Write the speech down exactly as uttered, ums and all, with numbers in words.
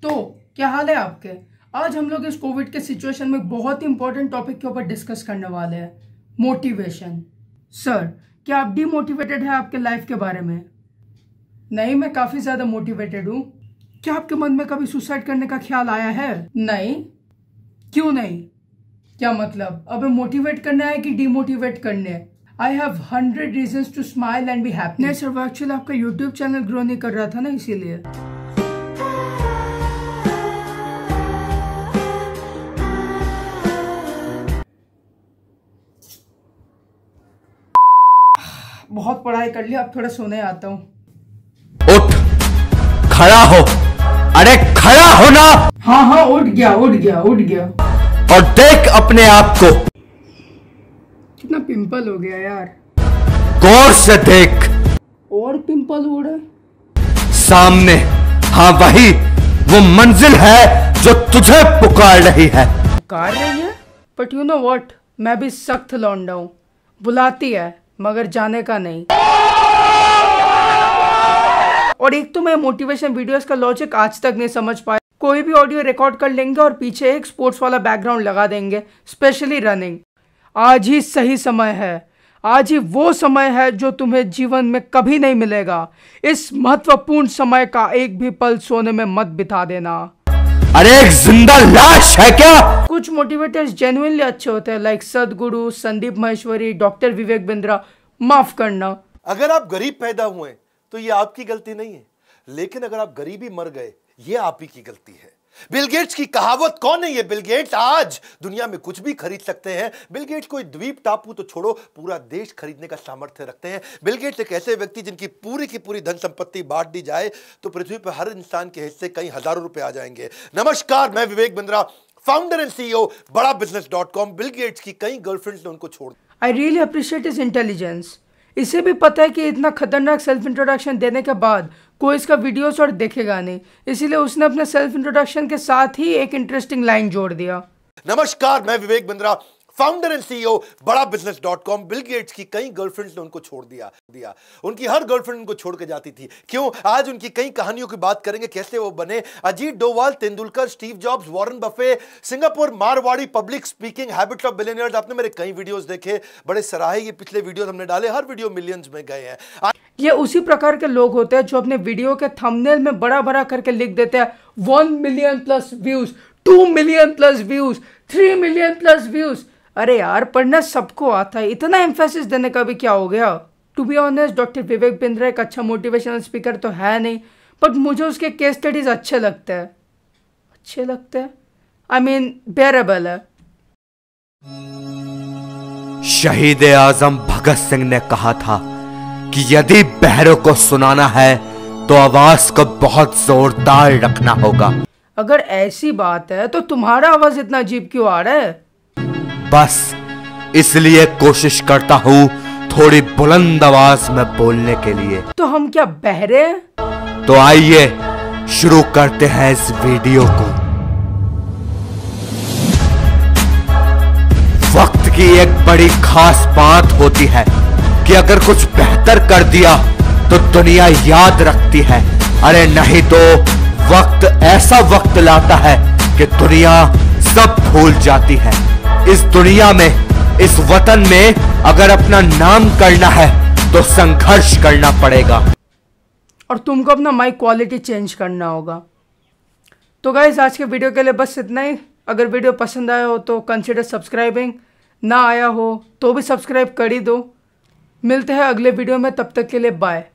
तो क्या हाल है आपके। आज हम लोग इस कोविड के सिचुएशन में बहुत ही इंपॉर्टेंट टॉपिक के ऊपर डिस्कस करने वाले हैं, मोटिवेशन। सर, क्या आप डीमोटिवेटेड है आपके लाइफ के बारे में? नहीं, मैं काफी ज्यादा मोटिवेटेड हूँ। क्या आपके मन में कभी सुसाइड करने का ख्याल आया है? नहीं। क्यों नहीं? क्या मतलब, अब मोटिवेट करना है कि डीमोटिवेट करने? I have hundred reasons to smile and be happy. नहीं सर, एक्चुअली आपका यूट्यूब चैनल ग्रो नहीं कर रहा था ना, इसीलिए। बहुत पढ़ाई कर लिया, अब थोड़ा सोने आता हूँ। उठ, खड़ा हो। अरे खड़ा हो ना। हाँ हाँ उठ गया उठ गया उठ गया। और देख अपने आप को। कितना पिंपल हो गया यार। गौर से देख। और पिंपल हो रहा है सामने। हाँ वही वो मंजिल है जो तुझे पुकार रही है। पुकार रही है? बट यू नो व्हाट, मैं भी सख्त लौंडा हूँ। बुलाती है मगर जाने का नहीं। और एक तो मैं मोटिवेशन वीडियोस का लॉजिक आज तक नहीं समझ पाया। कोई भी ऑडियो रिकॉर्ड कर लेंगे और पीछे एक स्पोर्ट्स वाला बैकग्राउंड लगा देंगे, स्पेशली रनिंग। आज ही सही समय है, आज ही वो समय है जो तुम्हें जीवन में कभी नहीं मिलेगा। इस महत्वपूर्ण समय का एक भी पल सोने में मत बिता देना। अरे एक जिंदा लाश है क्या? कुछ मोटिवेटर्स जेन्युइनली अच्छे होते हैं, लाइक सदगुरु, संदीप महेश्वरी, डॉक्टर विवेक बिंद्रा। माफ करना, अगर आप गरीब पैदा हुए तो ये आपकी गलती नहीं है, लेकिन अगर आप गरीबी मर गए ये आप ही की गलती है। बिल गेट्स की कहावत कौन है ये? बिल गेट्स आज दुनिया में कुछ भी खरीद सकते हैं। बिल गेट्स कोई द्वीप टापू तो छोड़ो, पूरा देश खरीदने का सामर्थ्य रखते हैं। बिल गेट्स एक ऐसे व्यक्ति जिनकी पूरी की पूरी धन संपत्ति बांट दी जाए तो पृथ्वी पर हर इंसान के हिस्से कई हजारों रुपए आ जाएंगे। नमस्कार, मैं Vivek Bindra, founder and CEO Bada business dot com. Bill Gates की कई गर्लफ्रेंड्स ने उनको छोड़। I really appreciate his intelligence. इसे भी पता है कि इतना खतरनाक सेल्फ इंट्रोडक्शन देने के बाद कोई इसका वीडियोस और देखेगा नहीं, इसीलिए उसने अपने सेल्फ इंट्रोडक्शन के साथ ही एक इंटरेस्टिंग लाइन जोड़ दिया। नमस्कार, मैं Vivek Bindra, founder and CEO Bada business dot com. Bill Gates की कई गर्लफ्रेंड्स ने उनको छोड़ दिया दिया उनकी हर गर्लफ्रेंड उनको छोड़ के जाती थी। क्यों? आज उनकी कई कहानियों की बात करेंगे, कैसे वो बने। Ajit Doval, Tendulkar, Steve Jobs, Warren Buffett, Singapore, Marwari, public speaking, habits of billionaires. आपने मेरे कई वीडियोस देखे, बड़े सराहे ये पिछले वीडियोस हमने डाले, हर वीडियो मिलियंस में गए हैं। ये उसी प्रकार के लोग होते हैं जो अपने वीडियो के थंबनेल में बड़ा बड़ा करके लिख देते हैं one million plus views, two million plus views, three million plus views. अरे यार, पढ़ना सबको आता है, इतना एम्फेसिस देने का भी क्या हो गया। To be honest, doctor Vivek Bindra एक अच्छा मोटिवेशनल स्पीकर तो है नहीं, बट मुझे उसके केस स्टडीज अच्छे लगते हैं अच्छे लगते हैं आई मीन बेरेबल है। शहीद आजम भगत सिंह ने कहा था कि यदि बहरों को सुनाना है तो आवाज को बहुत जोरदार रखना होगा। अगर ऐसी बात है तो तुम्हारा आवाज इतना अजीब क्यों आ रहा है? बस इसलिए कोशिश करता हूँ थोड़ी बुलंद आवाज में बोलने के लिए। तो हम क्या बहरे? तो आइए शुरू करते हैं इस वीडियो को। वक्त की एक बड़ी खास बात होती है कि अगर कुछ बेहतर कर दिया तो दुनिया याद रखती है। अरे नहीं तो वक्त ऐसा वक्त लाता है कि दुनिया सब भूल जाती है। इस दुनिया में, इस वतन में अगर अपना नाम करना है तो संघर्ष करना पड़ेगा और तुमको अपना माइक क्वालिटी चेंज करना होगा। तो गाइस, आज के वीडियो के लिए बस इतना ही। अगर वीडियो पसंद आया हो तो कंसिडर सब्सक्राइबिंग, ना आया हो तो भी सब्सक्राइब कर ही दो। मिलते हैं अगले वीडियो में, तब तक के लिए बाय।